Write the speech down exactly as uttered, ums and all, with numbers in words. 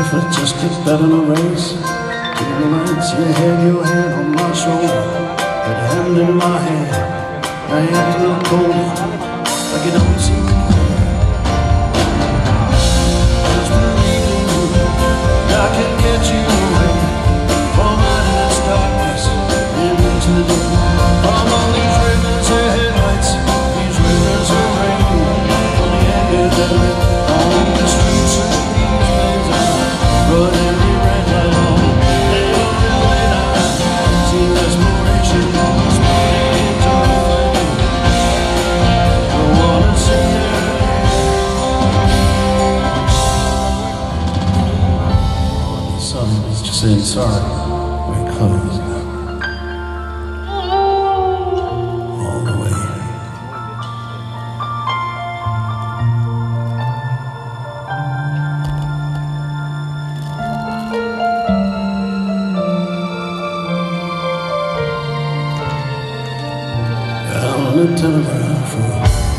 effort just to bet on a race. You realize you had your hand on my shoulder, that hand in my hand. I have to look colder, like you don't seem to care. Just believing I can get you away from endless darkness and into the day. From all these rivers of headlights, these rivers of rain, from the anger that lit on the streets of these lanes. But every red light on, every late night, see desperation spinning into a flame. I wanna see her. The sun is just saying sorry, we're closed all the way. On the telegraph.